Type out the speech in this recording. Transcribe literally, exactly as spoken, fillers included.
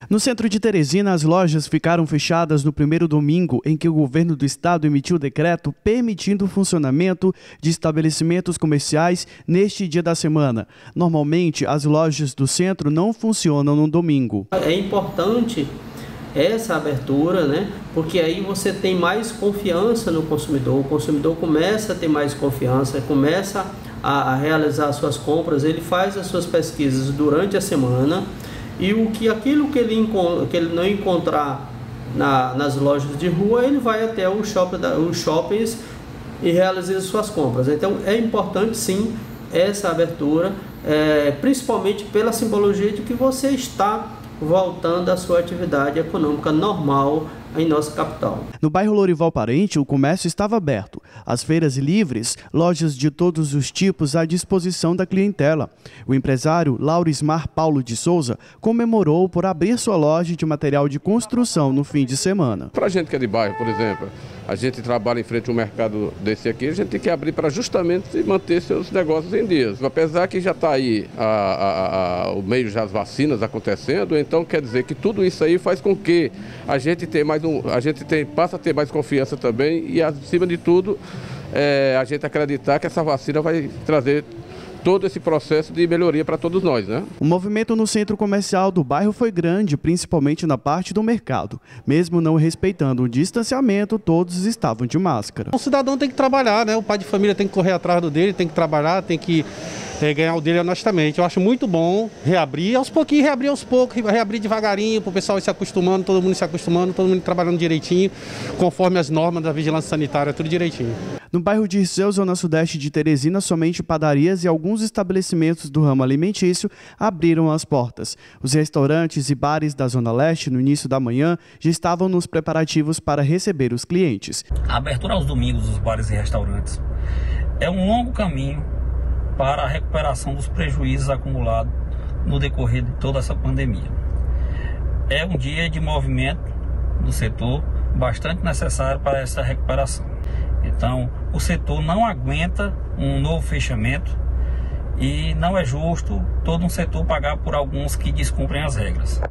No centro de Teresina, as lojas ficaram fechadas no primeiro domingo em que o governo do estado emitiu decreto permitindo o funcionamento de estabelecimentos comerciais neste dia da semana. Normalmente, as lojas do centro não funcionam no domingo. É importante essa abertura, né? Porque aí você tem mais confiança no consumidor. O consumidor começa a ter mais confiança, começa a realizar suas compras, ele faz as suas pesquisas durante a semana. E o que, aquilo que ele, que ele não encontrar na, nas lojas de rua, ele vai até o shopping, os shoppings e realiza suas compras. Então é importante sim essa abertura, é, principalmente pela simbologia de que você está voltando à sua atividade econômica normal em nossa capital. No bairro Lourival Parente, o comércio estava aberto. As feiras livres, lojas de todos os tipos à disposição da clientela. O empresário Laurismar Paulo de Souza comemorou por abrir sua loja de material de construção no fim de semana. Para a gente que é de bairro, por exemplo, a gente trabalha em frente a um mercado desse aqui, a gente tem que abrir para justamente manter seus negócios em dias. Apesar que já está aí a, a, a, o meio das vacinas acontecendo, então quer dizer que tudo isso aí faz com que a gente tenha mais um, a gente tem, passa a ter mais confiança também e, acima de tudo, é, a gente acreditar que essa vacina vai trazer todo esse processo de melhoria para todos nós, né? O movimento no centro comercial do bairro foi grande, principalmente na parte do mercado. Mesmo não respeitando o distanciamento, todos estavam de máscara. O cidadão tem que trabalhar, né? O pai de família tem que correr atrás do dele, tem que trabalhar, tem que é, ganhar o dele honestamente. Eu acho muito bom reabrir, aos pouquinhos, reabrir aos poucos, reabrir devagarinho, para o pessoal ir se acostumando, todo mundo se acostumando, todo mundo trabalhando direitinho, conforme as normas da vigilância sanitária, tudo direitinho. No bairro de Irceu, zona sudeste de Teresina, somente padarias e alguns estabelecimentos do ramo alimentício abriram as portas. Os restaurantes e bares da zona leste, no início da manhã, já estavam nos preparativos para receber os clientes. A abertura aos domingos dos bares e restaurantes é um longo caminho para a recuperação dos prejuízos acumulados no decorrer de toda essa pandemia. É um dia de movimento do setor bastante necessário para essa recuperação. Então, o setor não aguenta um novo fechamento e não é justo todo um setor pagar por alguns que descumprem as regras.